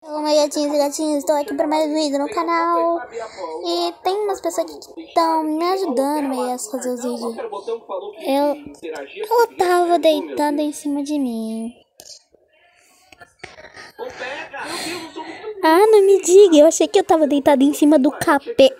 Olá, gatinhos e gatinhas, estou aqui para mais um vídeo no canal. E tem umas pessoas que estão me ajudando aí a fazer os vídeos. Ela tava deitada em cima de mim. Ah, não me diga, eu achei que eu tava deitada em cima do capê.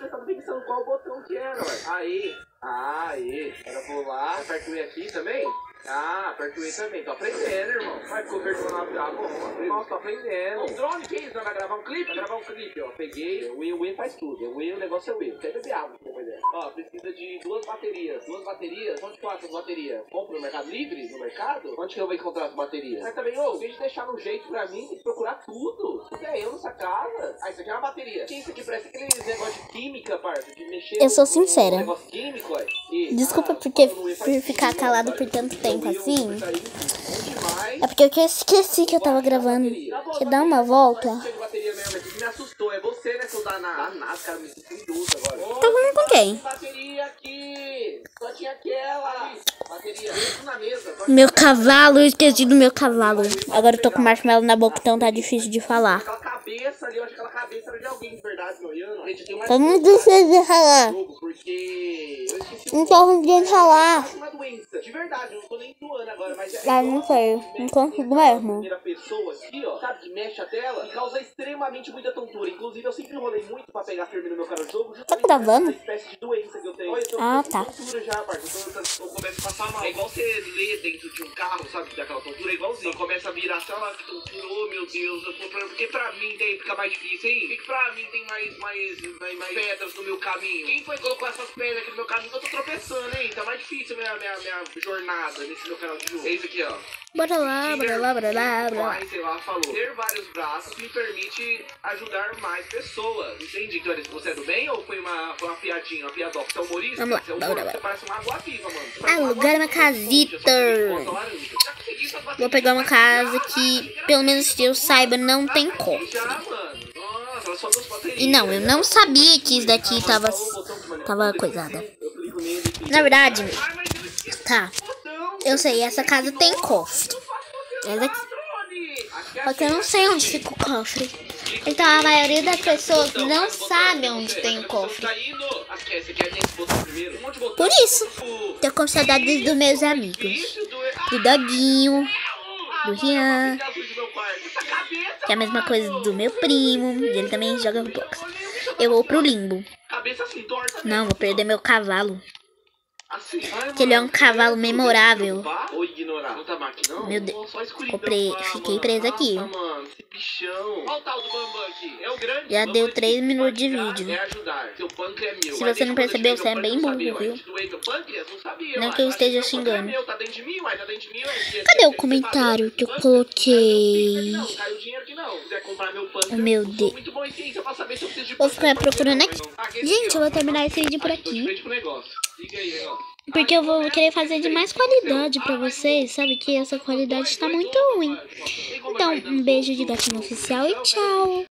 Aí, agora eu vou lá, aperto o E aqui também. Aperto o E também, tô aprendendo, irmão. Vai, ficou apertando lá, bom, nossa, tô aprendendo. O drone, que isso? Vai gravar um clipe? Vai gravar um clipe, ó. Peguei, o E faz tudo. O negócio é o E. Quer beber água, depois é. Ó, precisa de duas baterias. Onde que eu acho as baterias? Compro no Mercado Livre? No mercado? Onde que eu vou encontrar as baterias? Mas também, ô, tem que deixar no jeito pra mim, tem que procurar tudo. Isso é eu nessa casa. Isso aqui é uma bateria. Que isso aqui parece aquele negócio de química, parça, de mexer. Eu sou sincera. Negócio químico, Desculpa por ficar calado por tanto tempo assim. É porque eu esqueci que eu tava gravando. Quer dar uma volta? Me assustou, é você, né, seu danado? Cara, me sinto idoso agora. Tá falando com quem? Bateria aqui. Só tinha aquela. Bateria na mesa. Meu cavalo, eu esqueci do meu cavalo. Agora eu tô com marshmallow na boca, então tá difícil de falar. Aquela cabeça ali, eu acho que aquela cabeça era de alguém de verdade, me olhando. Gente, eu tenho mais Como você falar? porque eu esqueci. Não tô conseguindo falar. Uma doença. De verdade, eu não tô nem zoando agora, mas Não sei, não consigo mesmo. Primeira pessoa aqui, ó, sabe, que mexe a tela e causa extremamente muita tontura. Inclusive, eu sempre enrolei muito pra pegar firme no meu canal de jogo. Tá gravando? Essa espécie de doença que eu tenho. Ah, tá. Tontura já, parça. Eu começo a passar mal. É igual você lê dentro de um carro, sabe, que dá aquela tontura, é igualzinho. Então começa a virar, sei lá, que tontura, oh meu Deus, porque pra mim tem, fica mais difícil, hein? Porque pra mim tem mais pedras no meu caminho. Quem foi que colocou essas pedras aqui no meu caminho que eu tô tropeçando, hein? Tá mais difícil minha jornada nesse meu canal de jogo. É isso aqui, ó. Bora lá, bora lá, bora lá, bora lá. Sei lá, falou. Ter vários braços me permite ajudar mais pessoas. Entende, Clara? Você é do bem ou foi uma piadinha, uma piadoca? Você é humorista? Vamos lá, você é bora, Você parece uma água viva, mano. Alugar uma casita. Vou pegar uma casa que, pelo menos que eu saiba, não tem cofre. E não, eu não sabia que isso daqui tava coisada. Na verdade, tá. Eu sei, essa casa tem cofre. Só que eu não sei onde fica o cofre. Então a maioria das pessoas não sabe onde tem o cofre. Por isso, tô com saudades dos meus amigos. Do Doguinho, do Rian, que é a mesma coisa do meu primo. Ele também joga Roblox. Eu vou pro limbo. Não, vou perder meu cavalo. Que ele é um cavalo memorável. Meu Deus, fiquei presa aqui. Já deu 3 minutos de vídeo. Se você não percebeu, você é bem burro, viu? Não que eu esteja xingando. Cadê o comentário que eu coloquei? Oh, meu Deus. Vou ficar procurando aqui. Gente, eu vou terminar esse vídeo por aqui. Porque eu vou querer fazer de mais qualidade pra vocês, sabe? Que essa qualidade está muito ruim. Então, um beijo de gatinho oficial e tchau!